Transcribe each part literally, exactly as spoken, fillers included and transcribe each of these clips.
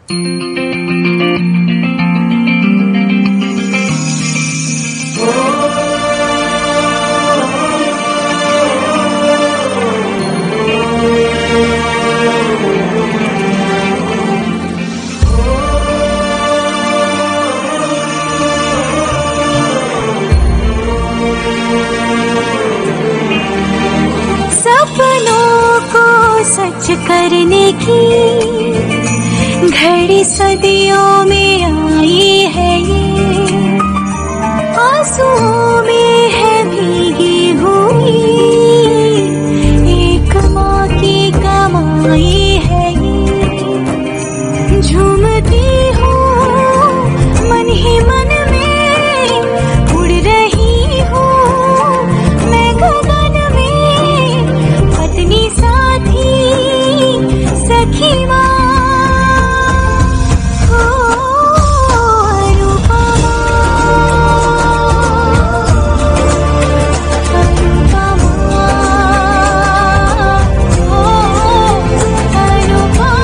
सच करने की घड़ी सदियों में आई है ये, आंसुओं में है भीगी हुई एक माँ की कमाई है ये। झूमती हूँ मन ही मन में, उड़ रही हूँ मैं गगन में, पत्नी साथी सखी माँ हो अनुपमा, अनुपमा हो अनुपमा।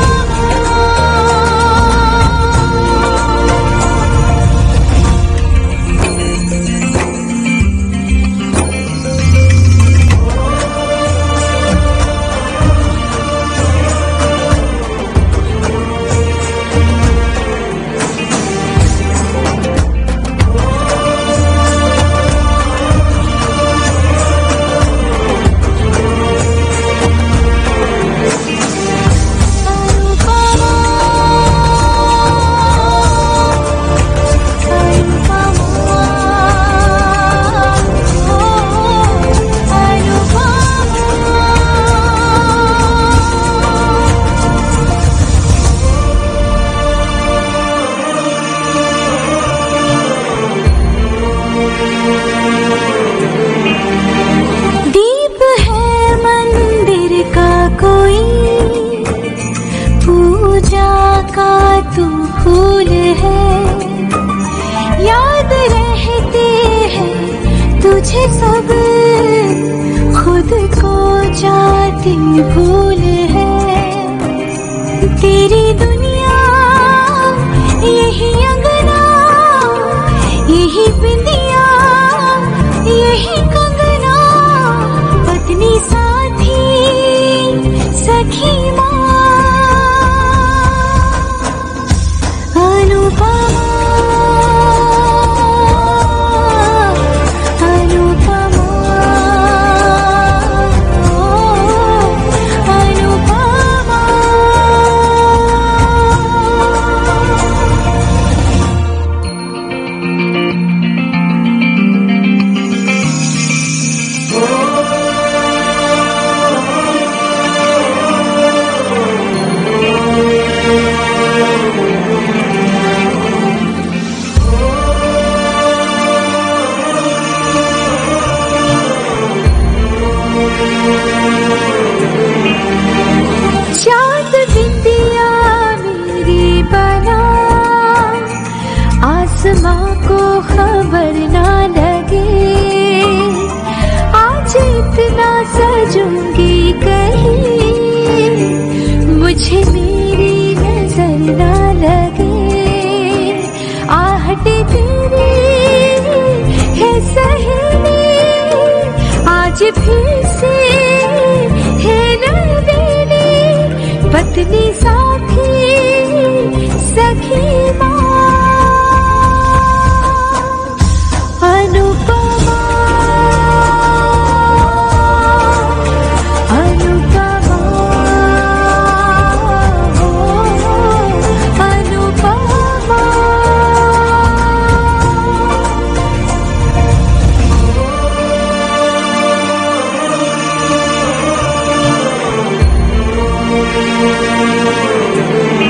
तू फूल है, याद रहते हैं तुझे सब, खुद को जाती भूल है। तेरी दुनिया यही अंगना, यही बिंदिया, यही कंगना, पत्नी साथी सखी माँ आसमां को खबर ना लगे, आज इतना सजूंगी कहीं, मुझे मेरी नजर ना लगे। आहट तेरी है सहेली, आज फिर से है नवेली, पत्नी साथी सखी माँ Thank you.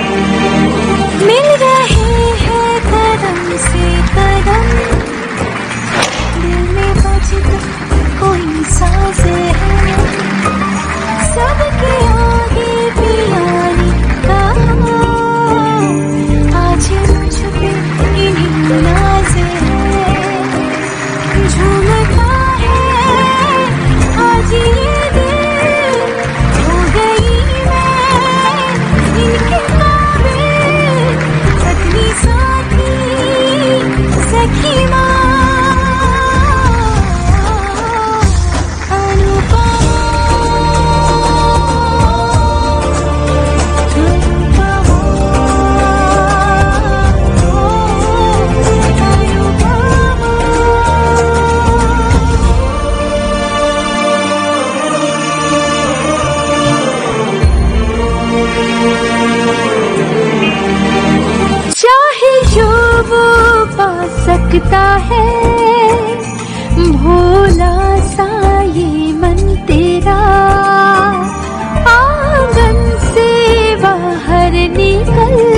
लगता है भोला सा ये मन तेरा। आंगन से बाहर निकल